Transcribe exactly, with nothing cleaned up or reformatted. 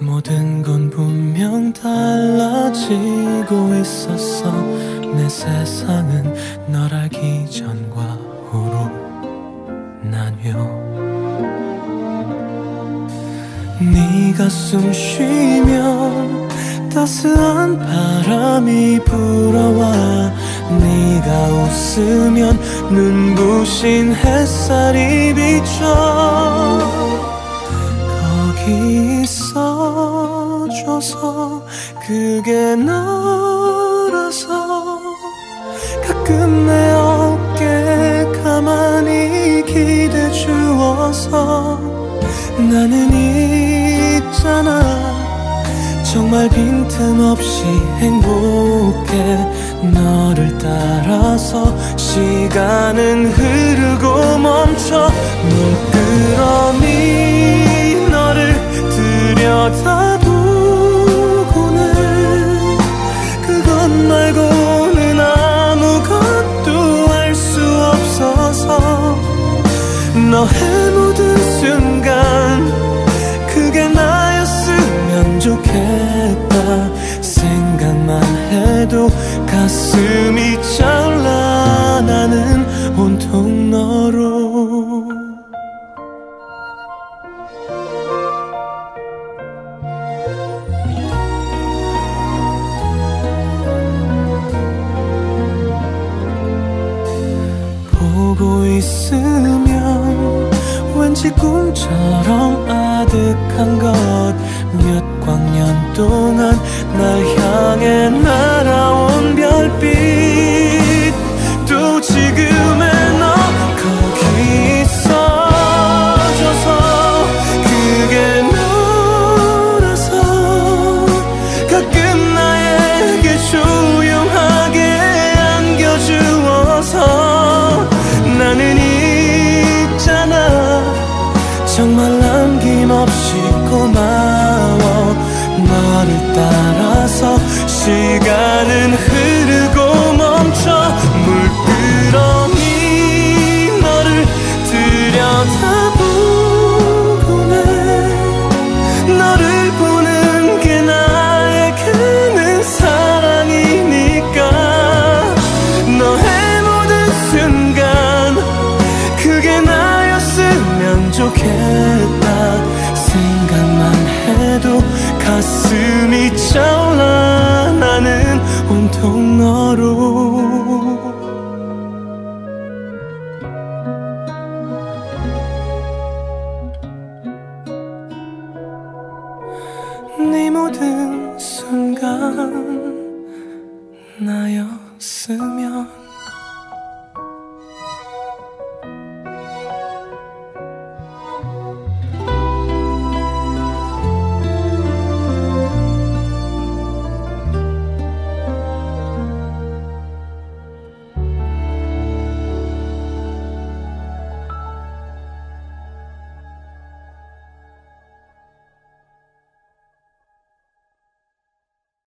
모든 건 분명 달라지고 있었어. 내 세상은 널 알기 전과 후로 나뉘어. 네가 숨 쉬면 따스한 바람이 불어와. 네가 웃으면 눈부신 햇살이 비춰. 거기 있어줘서 그게 너라서 가끔 내 어깨에 가만히 기대 주어서 나는 있잖아. 정말 빈틈없이 행복해. 너를 따라서 시간은 흐르고 멈춰. 물끄러미 너를 들여다보고는 그것 말고는 아무것도 알 수 없어서 너의 모든 순간 그게 나였으면 좋겠다. 생각만 해도 가슴이 차올라. 나는 온통 너로. 보고 있으면 왠지 꿈처럼 아득한 것. 몇 광년 동안 날 향해 날아온 별빛. 또 지금의 너 거기 있어줘서 그게 너라서 가끔 나에게 조용하게 안겨주어서 나는 있잖아. 정말 남김없이 고마워. 너를 따라서 시간은 흐르고 멈춰. 물끄러미 너를 들여다보고는 너를 보는 게 나에게는 사랑이니까. 너의 모든 순간 그게 나였으면 좋겠다. 생각만 해도 가슴이 차올라. 나는 온통 너로. 네 모든 순간 나였으면